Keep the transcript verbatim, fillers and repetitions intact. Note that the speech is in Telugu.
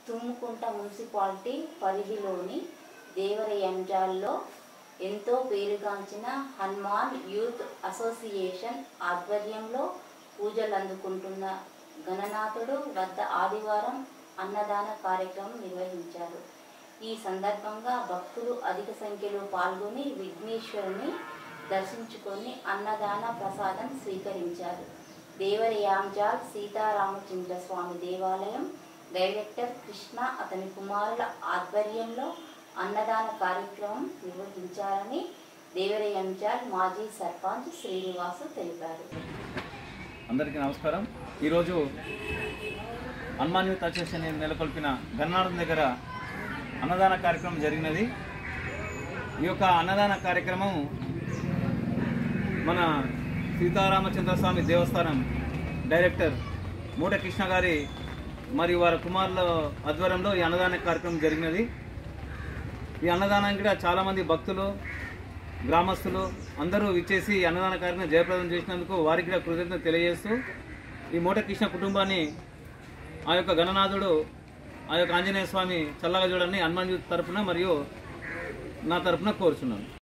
తుమ్ముకుంట మున్సిపాలిటీ పరిధిలోని దేవరయంజాల్లో ఎంతో పేరుగాంచిన హనుమాన్ యూత్ అసోసియేషన్ ఆధ్వర్యంలో పూజలు అందుకుంటున్న గణనాథుడు వద్ద ఆదివారం అన్నదాన కార్యక్రమం నిర్వహించారు. ఈ సందర్భంగా భక్తులు అధిక సంఖ్యలో పాల్గొని విఘ్నేశ్వరుని దర్శించుకొని అన్నదాన ప్రసాదం స్వీకరించారు. దేవరయాంజాల్ సీతారామచంద్ర స్వామి దేవాలయం డైరెక్టర్ కృష్ణ అతని కుమారుల ఆధ్వర్యంలో అన్నదాన కార్యక్రమం నిర్వహించారని దేవరయాంజాల్ మాజీ సర్పంచ్ శ్రీనివాసు తెలిపారు. అందరికీ నమస్కారం. ఈరోజు హనుమాన్ యూత్ అసోసియేషన్ నెలకొల్పిన గణనాథుని దగ్గర అన్నదాన కార్యక్రమం జరిగినది. ఈ యొక్క అన్నదాన కార్యక్రమం మన సీతారామచంద్ర స్వామి దేవస్థానం డైరెక్టర్ మూట కృష్ణ గారి మరియు వారి కుమారుల ఆధ్వర్యంలో ఈ అన్నదాన కార్యక్రమం జరిగినది. ఈ అన్నదానానికి కూడా చాలామంది భక్తులు, గ్రామస్తులు అందరూ ఇచ్చేసి అన్నదాన కార్యక్రమం జయప్రదం చేసినందుకు వారికి కూడా కృతజ్ఞత తెలియజేస్తూ ఈ మూట కృష్ణ కుటుంబాన్ని ఆ యొక్క గణనాథుడు ఆ యొక్క ఆంజనేయ స్వామి చల్లగా చూడని హనుమాన్ యూత్ తరఫున మరియు నా తరఫున కోరుచున్నాను.